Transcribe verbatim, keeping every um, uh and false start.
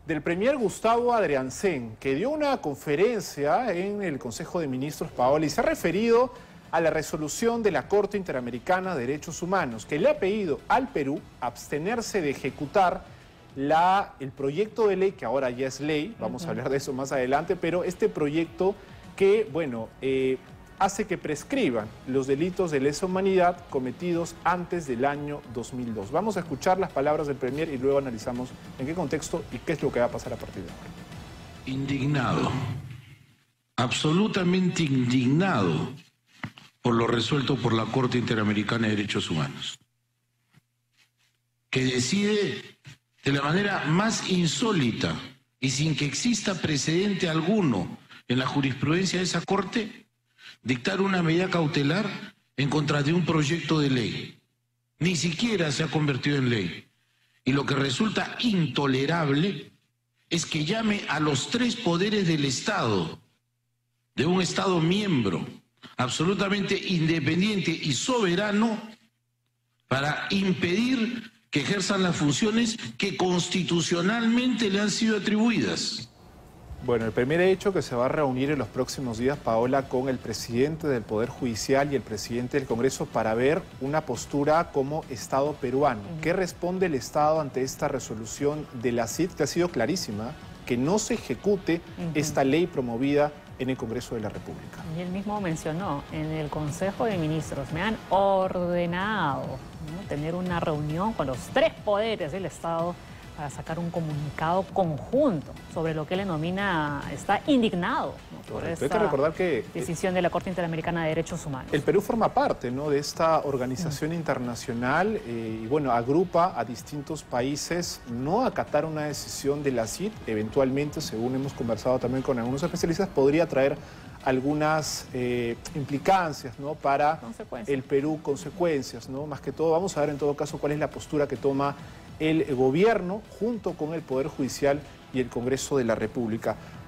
del premier Gustavo Adriancén, que dio una conferencia en el Consejo de Ministros, Paola, y se ha referido a la resolución de la Corte Interamericana de Derechos Humanos, que le ha pedido al Perú abstenerse de ejecutar la, el proyecto de ley, que ahora ya es ley, vamos uh-huh. a hablar de eso más adelante, pero este proyecto que, bueno, eh, hace que prescriban los delitos de lesa humanidad cometidos antes del año dos mil dos. Vamos a escuchar las palabras del premier y luego analizamos en qué contexto y qué es lo que va a pasar a partir de ahora. Indignado, absolutamente indignado por lo resuelto por la Corte Interamericana de Derechos Humanos, que decide de la manera más insólita y sin que exista precedente alguno en la jurisprudencia de esa Corte, dictar una medida cautelar en contra de un proyecto de ley. Ni siquiera se ha convertido en ley. Y lo que resulta intolerable es que llame a los tres poderes del Estado, de un Estado miembro, absolutamente independiente y soberano, para impedir que ejerzan las funciones que constitucionalmente le han sido atribuidas. Bueno, el premier ha dicho que se va a reunir en los próximos días, Paola, con el presidente del Poder Judicial y el presidente del Congreso para ver una postura como Estado peruano. Uh-huh. ¿Qué responde el Estado ante esta resolución de la C I D, que ha sido clarísima, que no se ejecute uh-huh. esta ley promovida en el Congreso de la República? Y él mismo mencionó, en el Consejo de Ministros me han ordenado, ¿no?, tener una reunión con los tres poderes del Estado para sacar un comunicado conjunto sobre lo que él denomina, está indignado, ¿no?, por esta recordar que decisión de la Corte Interamericana de Derechos Humanos. El Perú forma parte, ¿no?, de esta organización mm. internacional eh, y bueno, agrupa a distintos países no acatar una decisión de la C I D. Eventualmente, según hemos conversado también con algunos especialistas, podría traer algunas eh, implicancias, ¿no?, para el Perú, consecuencias, ¿no? Más que todo, vamos a ver en todo caso cuál es la postura que toma el gobierno junto con el Poder Judicial y el Congreso de la República.